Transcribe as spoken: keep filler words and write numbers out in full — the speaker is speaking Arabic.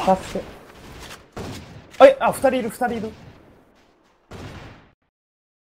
助け。あい、あ、二人いる、二人いる。